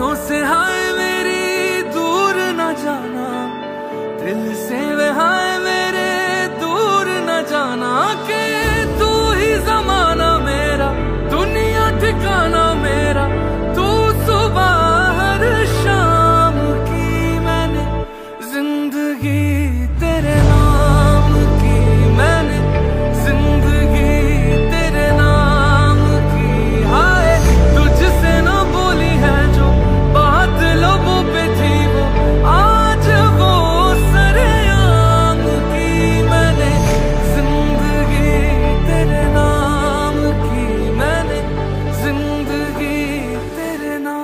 से हाय मेरी दूर न जाना, दिल से वे हाय मेरे दूर न जाना, के तू ही जमाना मेरा, दुनिया ठिकाना मेरा, तू सुबह हर शाम की मैंने जिंदगी तेरे नाम की, मैंने जिंदगी तेरे नाम की। हाय तुझसे ना बोली है जो बात लोगों पे थी, वो आज वो सरेआम की, मैंने जिंदगी तेरे नाम की, मैंने जिंदगी तेरे नाम।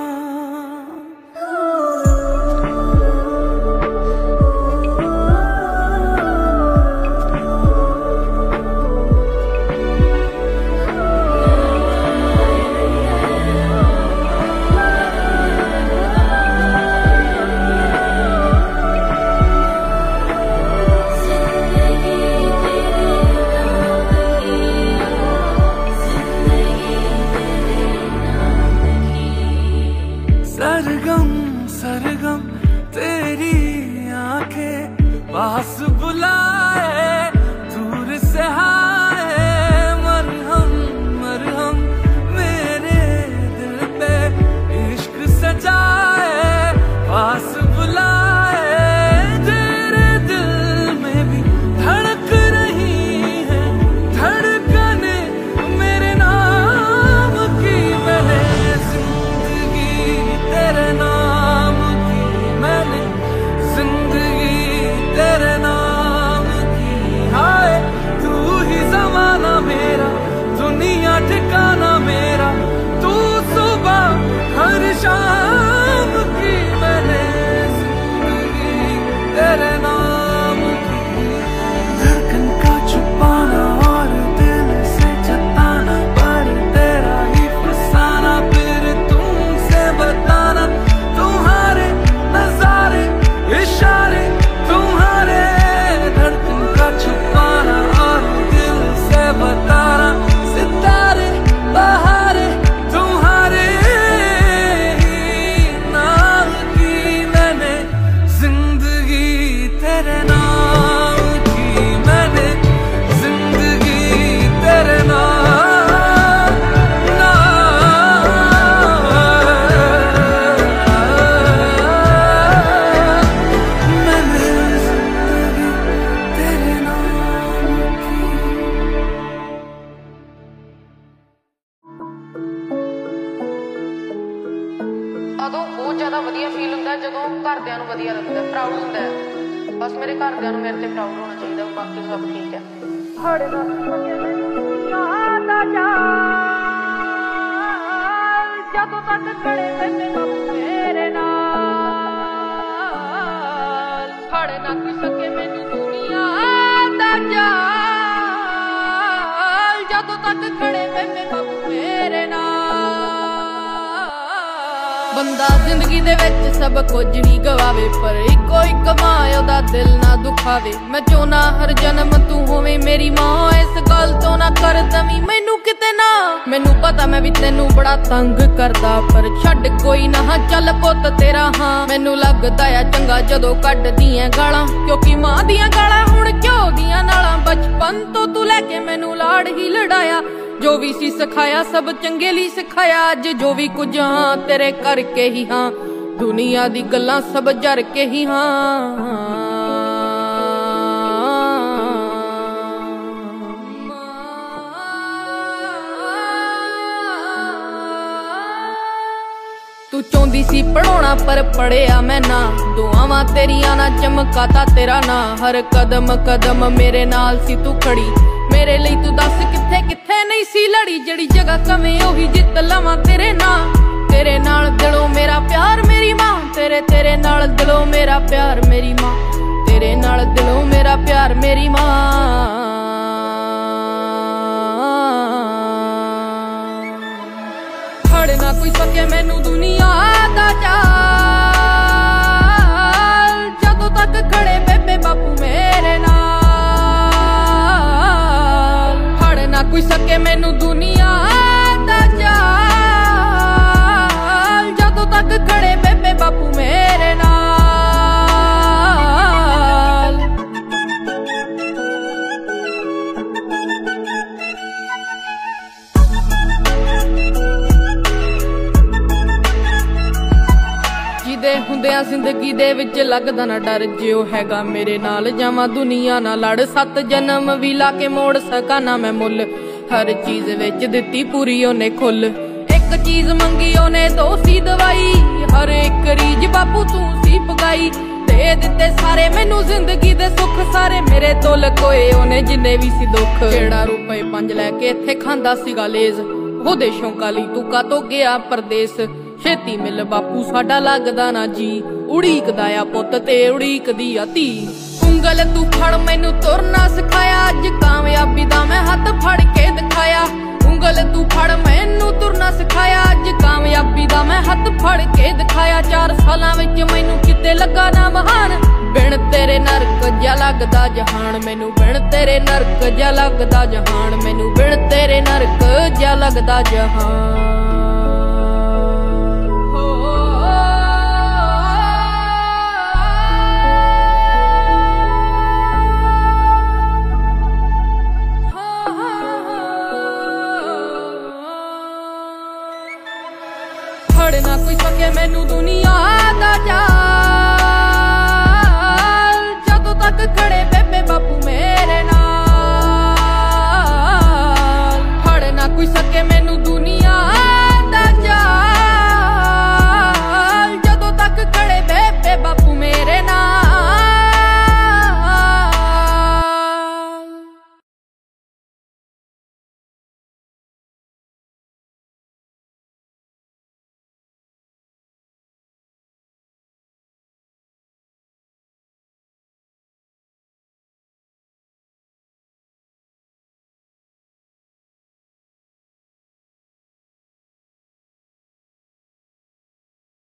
सरगम सरगम तेरी आंखें पास बुलाए, दूर से हाय मरहम मरहम मेरे दिल पे इश्क सजाए, पास बुलाए तेरे दिल में भी धड़क रही है धड़कने मेरे नाम की, मैंने तेरे नाम की, मैंने जिंदगी तेरे नाम की। हाय तू ही जमाना मेरा, दुनिया ठिकाना मेरा, तू सुबह हर शाम की, मैंने जिंदगी तेरे नाम की। धड़कन का छुपाना और दिल से जताना, पर तेरा ही फसाना, फिर तुमसे बताना, तुम्हारे नजारे इशारे तुम्हारे, धड़कन का छुपाना और दिल से बताना, सितारे बहारे तुम्हारे ही नाम की, मैंने जिंदगी तेरे नाम की, मैंने जिंदगी तेरे नाम मैंने जिंदगी तेरे नाम की। ਉਦੋਂ ਬਹੁਤ ਜ਼ਿਆਦਾ ਵਧੀਆ ਫੀਲ ਹੁੰਦਾ ਜਦੋਂ ਘਰਦਿਆਂ ਨੂੰ ਵਧੀਆ ਲੱਗਦਾ, ਪ੍ਰਾਊਡ ਹੁੰਦਾ ਹੈ। ਬਸ ਮੇਰੇ ਘਰਦਿਆਂ ਨੂੰ ਮੇਰੇ ਤੇ ਪ੍ਰਾਊਡ ਹੋਣਾ ਚਾਹੀਦਾ, ਬਾਕੀ ਸਭ ਠੀਕ ਹੈ। ਜਦੋਂ ਤੱਕ ਖੜੇ ਪੈਸੇ ਬਾਪੂ ਮੇਰੇ ਨਾਲ, ਫੜ ਨਾ ਕੋਈ ਸਕੇ ਮੈਨੂੰ ਦੁਨੀਆ ਦਾ ਜਾਲ, ਜਦੋਂ ਤੱਕ ਖੜੇ ਪੈਸੇ ਬਾਪੂ ਮੇਰੇ ਨਾਲ। ਬੰਦਾ ਜ਼ਿੰਦਗੀ ਦੇ ਵਿੱਚ ਸਭ ਕੁਝ ਨਹੀਂ ਗਵਾਵੇ, ਪਰ ਇੱਕੋ ਇੱਕ ਮਾਂ ਉਹਦਾ ਦਿਲ ਨਾ ਦੁਖਾਵੇ। ਮੈਂ ਚਾਹੁੰਦਾ ਹਰ ਜਨਮ ਤੂੰ ਹੋਵੇਂ ਮੇਰੀ ਮਾਂ, ਇਸ ਗੱਲ ਤੋਂ ਨਾ ਕਰ ਦਵੀਂ ਮੈਨੂੰ ਕਿਤੇ ਨਾ। ਮੈਨੂੰ ਪਤਾ ਮੈਂ ਵੀ ਤੈਨੂੰ ਬੜਾ ਤੰਗ ਕਰਦਾ, ਪਰ ਛੱਡ ਕੋਈ ਨਾ, ਹਾਂ ਚੱਲ ਪੁੱਤ ਤੇਰਾ ਹਾਂ। ਮੈਨੂੰ ਲੱਗਦਾ ਆ ਚੰਗਾ ਜਦੋਂ ਕੱਢਦੀਆਂ ਗਾਲਾਂ, ਕਿਉਂਕਿ ਮਾਂ ਦੀਆਂ ਗਾਲਾਂ ਹੁਣ ਘਿਓ ਦੀਆਂ ਨਾਲਾਂ। ਬਚਪਨ ਤੋਂ ਤੂੰ ਲੈ ਕੇ ਮੈਨੂੰ ਲਾੜ ਹੀ ਲੜਾਇਆ, ਜੋ ਵੀ ਸੀ ਸਿਖਾਇਆ ਸਭ ਚੰਗੇ ਲਈ ਸਿਖਾਇਆ। ਅੱਜ ਜੋ ਵੀ ਕੁਝ ਹਾਂ ਤੇਰੇ ਕਰਕੇ ਹੀ ਹਾਂ, ਦੁਨੀਆ ਦੀ ਗੱਲਾਂ ਸਭ ਜਰ ਕੇ ਹੀ ਹਾਂ। ਤੂੰ ਚਾਹੁੰਦੀ ਸੀ ਪੜਾਉਣਾ ਪਰ ਪੜਿਆ ਮੈਂ ਨਾ, ਦੁਆਵਾਂ ਤੇਰੀਆਂ ਨਾ ਚਮਕਾਤਾ ਤੇਰਾ ਨਾਂ। ਹਰ ਕਦਮ ਕਦਮ ਮੇਰੇ ਨਾਲ ਸੀ ਤੂੰ ਖੜੀ, ਮੇਰੇ ਲਈ ਤੂੰ ਦੱਸ ਕਿੱਥੇ ਕਿੱਥੇ ਨਹੀਂ ਸੀ ਲੜੀ। ਜਿਹੜੀ ਜਗ੍ਹਾ ਕਵੇਂ ਉਹੀ ਜਿੱਤ ਲਵਾਂ ਤੇਰੇ ਨਾਲ, ਤੇਰੇ ਨਾਲ ਦਿਲੋਂ ਮੇਰਾ ਪਿਆਰ ਮੇਰੀ ਮਾਂ, ਤੇਰੇ ਨਾਲ ਦਿਲੋਂ ਮੇਰਾ ਪਿਆਰ ਮੇਰੀ ਮਾਂ, ਤੇਰੇ ਨਾਲ ਦਿਲੋਂ ਮੇਰਾ ਪਿਆਰ ਮੇਰੀ ਮਾਂ। ਫੜ ਨਾ ਕੋਈ ਸਕੇ ਮੈਨੂੰ ਦੁਨੀਆ ਦਾ ਚਾਲ, ਜਦੋਂ ਤੱਕ ਖੜੇ ਬੇਬੇ ਬਾਪੂ ਮੇਰੇ ਨਾਲ। ਫੜ ਨਾ ਕੋਈ ਸਕੇ ਮੈਨੂੰ ਦੁਨੀਆ ਦਾ ਚਾਲ, ਜਦੋਂ ਤੱਕ ਖੜੇ ਬਾਪੂ ਮੇਰੇ ਨਾਲ। ਜਿਹਦੇ ਹੁੰਦਿਆਂ ਜ਼ਿੰਦਗੀ ਦੇ ਵਿੱਚ ਲੱਗਦਾ ਨਾ ਡਰ, ਜੇ ਉਹ ਹੈਗਾ ਮੇਰੇ ਨਾਲ ਜਾਵਾਂ ਦੁਨੀਆ ਨਾਲ ਲੜ। 7 ਜਨਮ ਵੀ ਲਾ ਕੇ ਮੋੜ ਸਕਾਂ ਨਾ ਮੈਂ ਮੁੱਲ, ਹਰ ਚੀਜ਼ ਵਿੱਚ ਦਿੱਤੀ ਪੂਰੀ ਉਹਨੇ ਖੁੱਲ। ਇੱਕ ਚੀਜ਼ ਮੰਗੀ ਉਹਨੇ ਦੋ ਸੀ ਦਵਾਈ, ਹਰ ਇੱਕ ਰੀਝ ਬਾਪੂ ਤੂੰ ਸੀ ਪਗਾਈ। ਦੇ ਦਿੱਤੇ ਸਾਰੇ ਮੈਨੂੰ ਜ਼ਿੰਦਗੀ ਦੇ ਸੁੱਖ, ਸਾਰੇ ਮੇਰੇ ਤੋਂ ਲਕੋਏ ਉਹਨੇ ਜਿੰਨੇ ਵੀ ਸੀ ਦੁੱਖ। ਜਿਹੜਾ ਰੁਪਏ 5 ਲੈ ਕੇ ਇੱਥੇ ਖਾਂਦਾ ਸੀਗਾ ਲੇਜ਼, ਉਹਦੇ ਸ਼ੌਂਕਾਂ ਲਈ ਤੂੰ ਕਾਤੋਂ ਗਿਆ ਪਰਦੇਸ। ਛੇਤੀ ਮਿਲ ਬਾਪੂ ਸਾਡਾ ਲੱਗਦਾ ਨਾ ਜੀ, ਉਡੀਕਦਾ ਆ ਪੁੱਤ ਤੇ ਉਡੀਕਦੀ ਆ ਧੀ। ਉਂਗਲ ਤੂੰ ਫੜ ਮੈਨੂੰ ਤੁਰਨਾ ਸਿਖਾਇਆ, ਅੱਜ ਕਾਮਯਾਬੀ ਦਾ ਮੈਂ ਹੱਥ ਫੜ ਕੇ ਦਿਖਾਇਆ। ਉਂਗਲ ਤੂੰ ਫੜ ਮੈਨੂੰ ਤੁਰਨਾ ਸਿਖਾਇਆ, ਅੱਜ ਕਾਮਯਾਬੀ ਦਾ ਮੈਂ ਹੱਥ ਫੜ ਕੇ ਦਿਖਾਇਆ। 4 ਸਾਲਾਂ ਵਿੱਚ ਮੈਨੂੰ ਕਿਤੇ ਲੱਗਾ ਨਾ ਮਹਾਨ, ਬਿਨ ਤੇਰੇ ਨਰਕ ਜਿਹਾ ਲੱਗਦਾ ਜਹਾਨ ਮੈਨੂੰ। ਬਿਨ ਤੇਰੇ ਨਰਕ ਜਿਹਾ ਲੱਗਦਾ ਜਹਾਨ ਮੈਨੂੰ, ਬਿਨ ਤੇਰੇ ਨਰਕ ਜਿਹਾ ਲੱਗਦਾ ਜਹਾਨ। ਫੜ ਨਾ ਕੋਈ ਸਕੇ ਮੈਨੂੰ ਦੁਨੀਆ ਦਾ ਜਾਲ, ਜਦੋਂ ਤੱਕ ਖੜੇ ਬੇਬੇ ਬਾਪੂ ਮੇਰੇ ਨਾਲ। ਫੜ ਨਾ ਕੋਈ ਸਕੇ ਮੈਨੂੰ